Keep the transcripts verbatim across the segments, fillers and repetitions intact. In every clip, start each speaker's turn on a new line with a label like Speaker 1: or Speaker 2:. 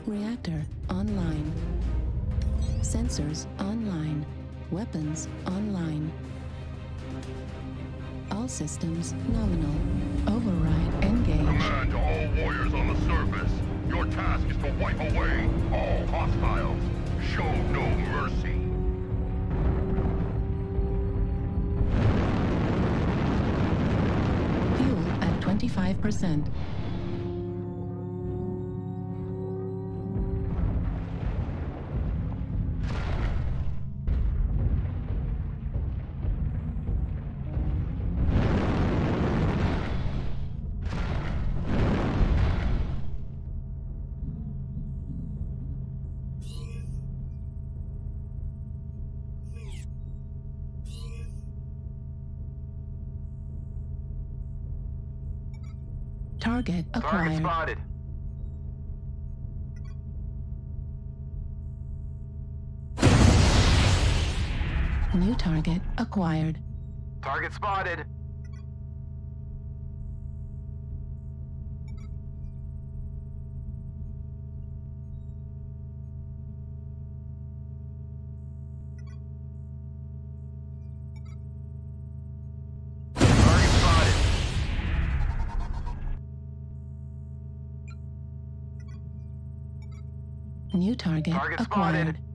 Speaker 1: Reactor online. Sensors online. Weapons online. All systems nominal. Override engage.
Speaker 2: Command to all warriors on the surface. Your task is to wipe away all hostiles. Show no mercy.
Speaker 1: Fuel at twenty-five percent. Target acquired.
Speaker 3: Target spotted.
Speaker 1: New target acquired.
Speaker 3: Target spotted. Target spotted.
Speaker 1: New target,
Speaker 3: Target
Speaker 1: acquired.
Speaker 3: spotted.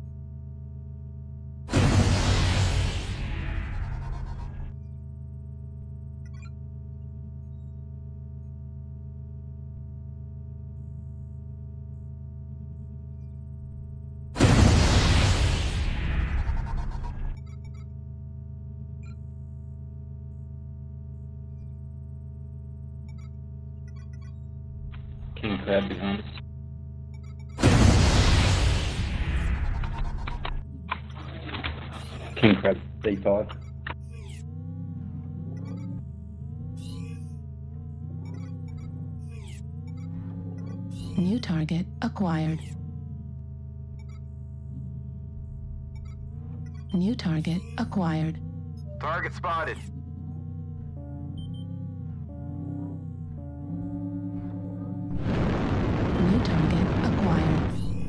Speaker 4: King crab behind us. King crab, D five.
Speaker 1: New target acquired. New target acquired.
Speaker 3: Target spotted.
Speaker 1: New target acquired.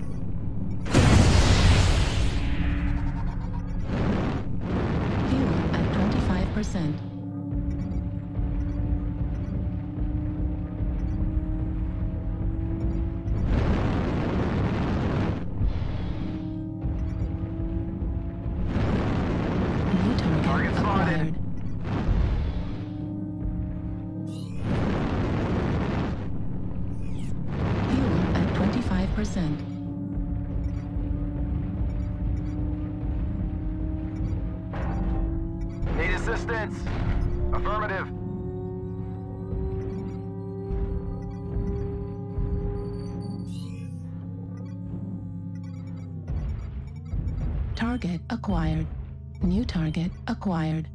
Speaker 1: Fuel at twenty-five percent. New target,
Speaker 3: Target spotted.
Speaker 1: acquired. Fuel at twenty-five percent.
Speaker 3: Need assistance. Affirmative.
Speaker 1: Target acquired. New target acquired.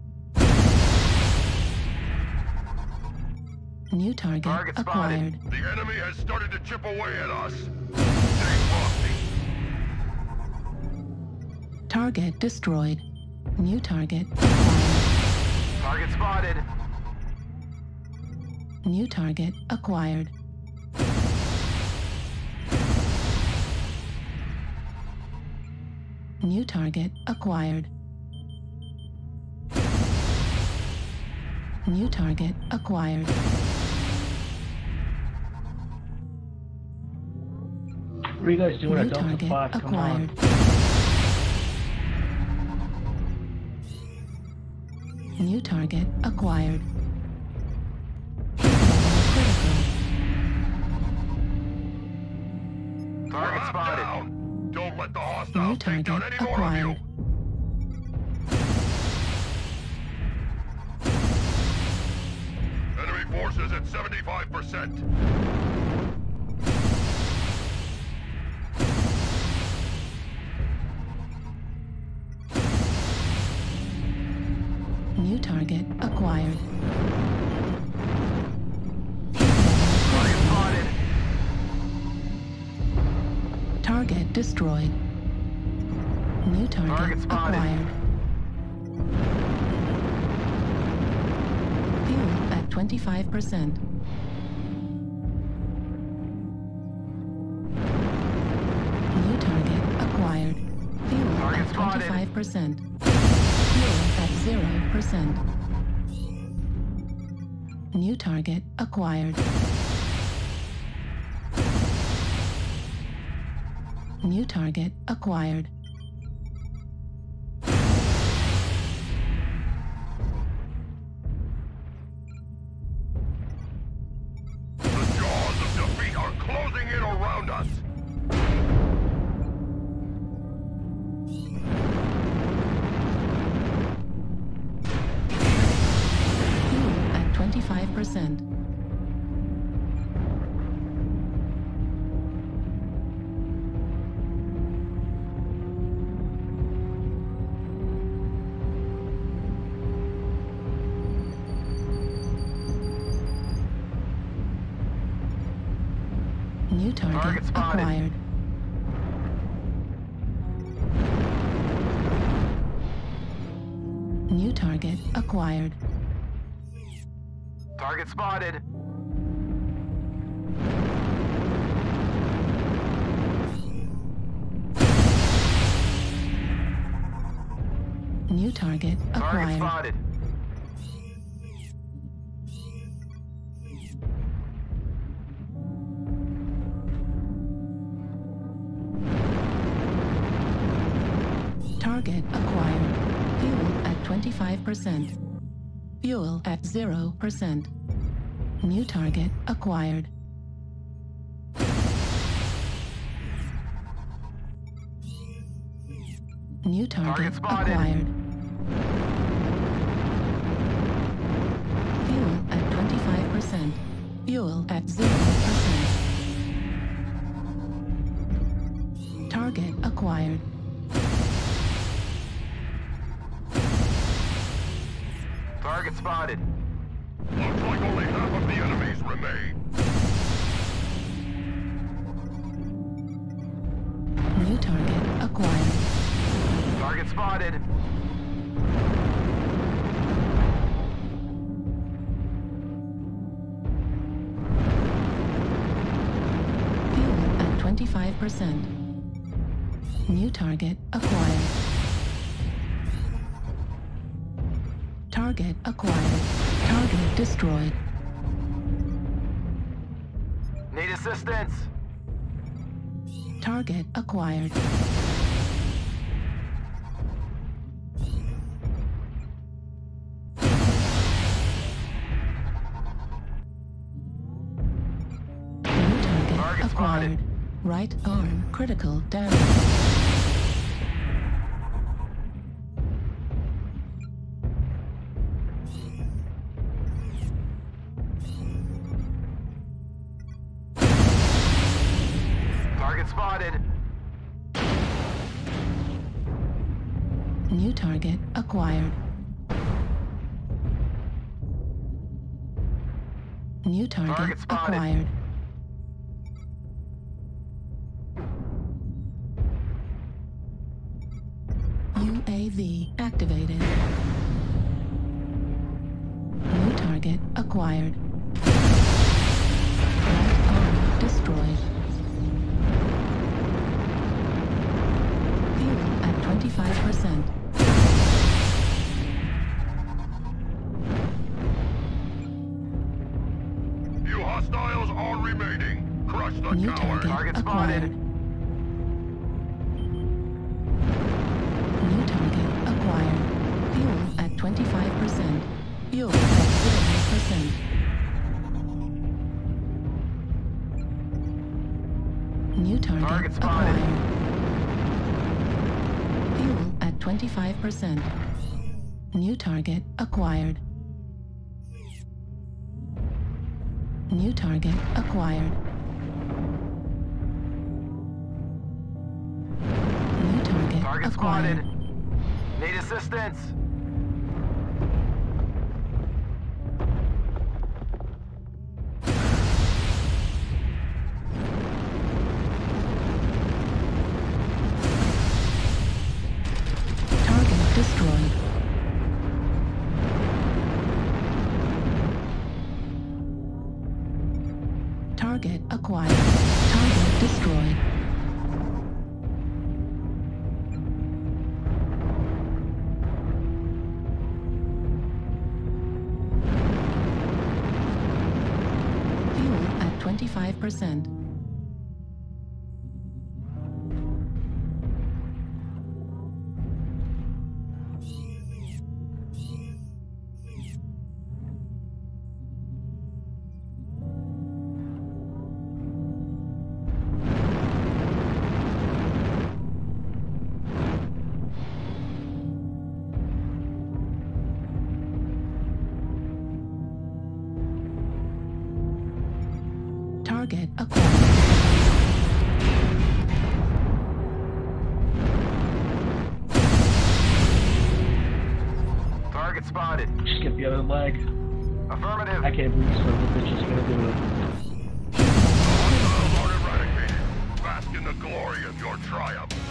Speaker 1: New target,
Speaker 3: Target spotted.
Speaker 1: acquired.
Speaker 2: The enemy has started to chip away at us. Stay frosty.
Speaker 1: Target destroyed. New target acquired.
Speaker 3: Target spotted.
Speaker 1: New target acquired. New target acquired. New target acquired.
Speaker 4: What are you guys doing
Speaker 1: New
Speaker 4: at Delta
Speaker 1: target
Speaker 4: five? Come
Speaker 1: acquired.
Speaker 4: on.
Speaker 1: New target acquired. Critical.
Speaker 3: Target
Speaker 2: Drop
Speaker 3: spotted.
Speaker 2: down. Don't let the
Speaker 1: New
Speaker 2: hostiles take down
Speaker 1: target
Speaker 2: any more of you.
Speaker 1: acquired.
Speaker 2: Enemy forces at seventy-five percent.
Speaker 1: New target acquired.
Speaker 3: Target spotted.
Speaker 1: Target destroyed. New target,
Speaker 3: Target spotted.
Speaker 1: acquired. Fuel at twenty-five percent. percent. Fuel at zero percent. New target acquired. New target acquired.
Speaker 2: The jaws of defeat are closing in around us.
Speaker 1: Fuel at twenty-five percent. New target,
Speaker 3: Target spotted.
Speaker 1: acquired. New target acquired.
Speaker 3: Target spotted.
Speaker 1: New target
Speaker 3: Target
Speaker 1: acquired.
Speaker 3: spotted.
Speaker 1: Target acquired. Fuel at twenty-five percent. Fuel at zero percent. New target acquired. New target,
Speaker 3: Target spotted.
Speaker 1: acquired. Fuel at twenty-five percent. Fuel at zero percent. Target acquired.
Speaker 3: Target spotted.
Speaker 2: Looks like only half of the enemies remain.
Speaker 1: New target acquired.
Speaker 3: Target spotted.
Speaker 1: Fuel at twenty-five percent. New target acquired. Target acquired. Target destroyed.
Speaker 3: Need assistance.
Speaker 1: Target acquired. New target,
Speaker 3: Target
Speaker 1: acquired.
Speaker 3: spotted.
Speaker 1: Right arm critical damage.
Speaker 3: Target spotted.
Speaker 1: New target acquired. New target,
Speaker 3: Target spotted.
Speaker 1: acquired. U A V activated. New target acquired. Right arm destroyed. Fuel at twenty-five percent.
Speaker 2: Few hostiles are remaining. Crush the
Speaker 1: New
Speaker 2: coward.
Speaker 1: target
Speaker 3: Target
Speaker 1: acquired.
Speaker 3: spotted.
Speaker 1: New target acquired. Fuel at twenty-five percent. Fuel at zero percent. New target,
Speaker 3: Target spotted.
Speaker 1: acquired. Fuel at twenty-five percent. New target acquired. New target acquired. New target,
Speaker 3: Target
Speaker 1: acquired.
Speaker 3: spotted. Need assistance.
Speaker 1: Target destroyed. Target acquired. Target destroyed. twenty-five percent. Target acquired.
Speaker 3: Target spotted.
Speaker 4: Skip the other leg.
Speaker 3: Affirmative.
Speaker 4: I can't believe some of the bitch is gonna do it.
Speaker 2: Hostiles are eradicated. Bask in the glory of your triumph.